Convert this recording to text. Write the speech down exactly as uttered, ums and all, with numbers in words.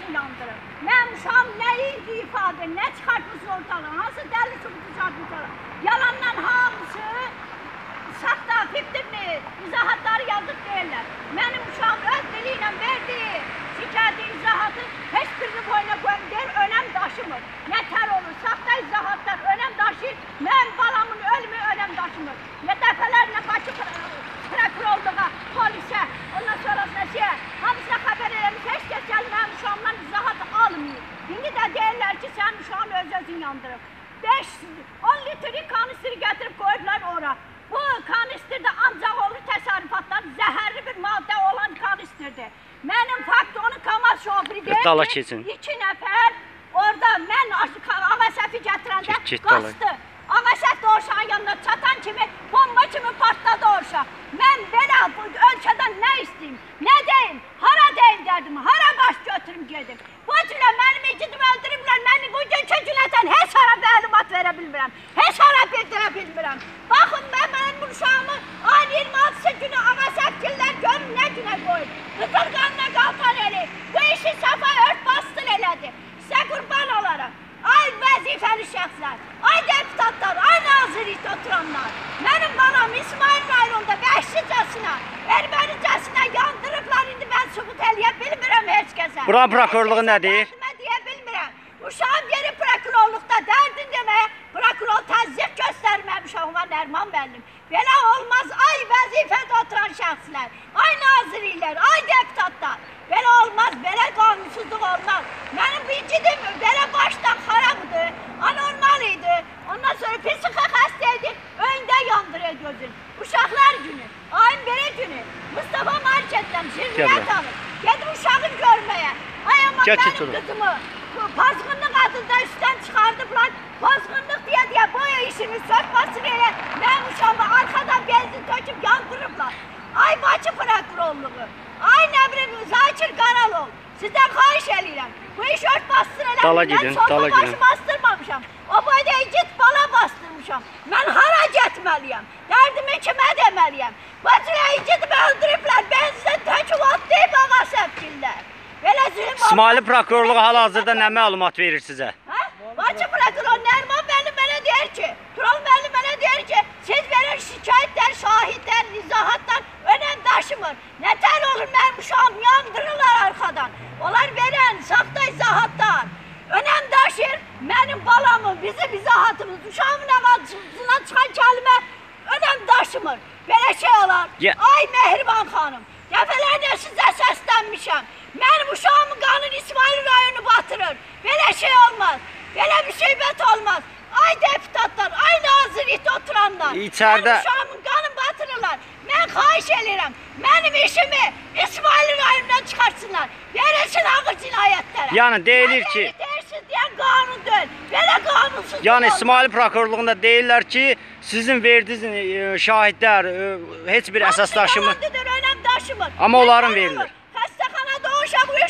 özünü yandırıb. Mənim uşağım nə idi ifadə, nə çıxartmışsın ortalığa, hansı dəli sübutu çıxartmışsın. Yalandan hamısı saxta, fiktirli, izahatları yazıb deyirlər. Mənim uşağım öz dili ilə verdi, şikayəti, izahatı heç birini boyuna qoyun deyir, önəm daşımır. Nətər olur, saxta izahatlar önəm daşıyır, mənim balamın ölümü önəm daşımır. Nə dəfələrlə qaçıb prokurorluğa, polisə, ondan sonrasına şey, hamısına xəbər eləmiş, heç kəs gəlib mənim uşağımdan izahat almıyor. İndi də deyirlər ki, sənin uşağın öz-özün yandırıb. beş on litri kanistri gətirib qoyurlar ora. Bu kanistirdə ancaq olur təsərrüfatlar, zəhərli bir maddə olan kanistirdir. Mənim fakt onun kamaz şoförü deyir ki, iki nəfər orada mən Ağasəfi gətirəndə qaçdı. Ağasəf də o uşağın yanına çatan kimi, bomba kimi partladı o uşaq. Mən belə ölkədən nə istəyim, nə deyim, hara deyim derdim, hara baş götürüm gedim. Bu cümlə mənim icidimi öldürüblər, məni bugünkü günətən heç hara məlumat verə bilmirəm, heç hara bildirə bilmirəm. Baxın, mən mənim uşağımı ayın iyirmi altısı günü Ağasəfgillər görün nə günə qoyub. Qızılqanına qaltan eli, bu işi Safa ört bastır elədi. Sizə qurban olarak. Ay vəzifəli şəxslər, ay deputatlar, ay nazirlikdə oturanlar. Mənim balam İsmail rayonunda vəhşicəsinə, ermənicəsinə yandırıblar, indi mən sübut eləyə bilmirəm heç kəsə. Buranın prokurorluğu nədir? Deyə bilmirəm. Uşağım yeri prokurorluqda dərdin deməyə, prokuror təzyiq göstərməm uşağıma Nərman müəllim. Belə olmaz, ay vəzifədə oturan şəxslər, ay nazirliklər, ay deputatlar. Belə olmaz, belə qanunsuzluq olmaz. Mənim incidim belə başdan xarabdır, anormal idi. Ondan sonra psixi xəstə idi, öndə yandırıyor gözün. Uşaqlar günü, ayın biri günü, Mustafa Marketdən zirvət alır. Gedim uşağı görməyə. Ay amma mənim qızımı pozğunluq adında üstdən çıxardıblar. Pozğunluq deyə deyə bu işini sörtmasını elə mənim uşağımı arxadan benzin töküb yandırıblar. Ay Bakı prokurorluğu. Ay nə bilim, Zakir Qaralov, sizdən xahiş eləyirəm. Bu iş ört bastır elədim. Dala gidin, dala gidin. Mən solda başı bastırmamışam. O boyda igid bala bastırmışam. Mən hara getməliyəm? Dərdimi kimə deməliyəm? Bu cürə igidimi öldürüblər, benzinə töküb atlayıb Ağasəfgillər. Belə zülüm olmaz. İsmail prokurorluğu hal-hazırda nə məlumat verir sizə? Bakı prokuror Nərman müəllim mənə deyir ki, Tural müəllim mənə deyir ki, siz verir şikayətlər, şahidlər, izahatlar önəm daşımır. Nətər olur mənim uşağım yandırırlar arxadan. Onlar verən saxta izahatlar önəm daşır, mənim balamı, bizim izahatımız, uşağımın ağacına çıxan kəlmə önəm daşımır. Belə şey olar. Ay Mehriban xanım, dəfələrlə sizə səslənmişəm. Mənim uşağımın qanını İsmail rayonu batırır. Belə şey olmaz. Belə bir şeybət olmaz. Ay deputatlar, ay nazirlikdə oturanlar. İçərdə... Mənim uşağımın qanını batırırlar. Mən xahiş edirəm. Mənim işimi İsmail rayonundan çıxartsınlar. Verilsin ağır cinayətlərə. Yəni deyilir ki... Mən deyirsiz deyən qanun deyil. Belə qanunsuzluq Yəni İsmail prokurorluğunda deyirlər ki, sizin verdiyiniz şahidlər heç bir əsas daşımır. Önəm daşımır. Amma onların verilir. Xəstəxanada o uşaq